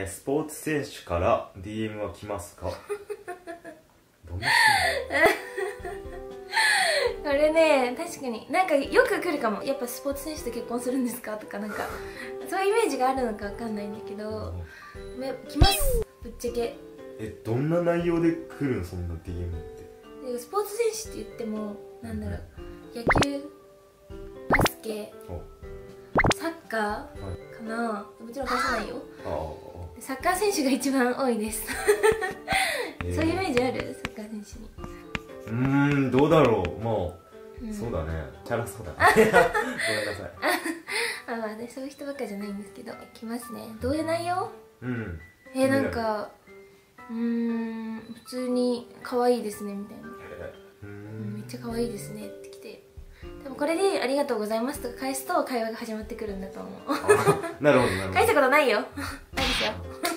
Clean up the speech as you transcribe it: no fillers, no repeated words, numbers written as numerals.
スポーツ選手から DM は来ますか？どんなこれね、確かになんかよく来るかも。やっぱスポーツ選手と結婚するんですかとか、なんかそういうイメージがあるのかわかんないんだけど、来ます、ぶっちゃけ。 どんな内容で来るの、そんな DM って。 スポーツ選手って言っても、なんだろう、野球、バスケ、サッカーかな。もちろん返さないよ。サッカー選手が一番多いですそういうイメージある？サッカー選手に。 どうだろう。もう、そうだね、チャラそうだねごめんなさいまあね、そういう人ばっかじゃないんですけど。来ますね。どういう内容？なんか普通に可愛いですねみたいな。めっちゃ可愛いですねって来て、多分これでありがとうございますとか返すと会話が始まってくるんだと思うなるほどなるほど。 返したことないよないですよ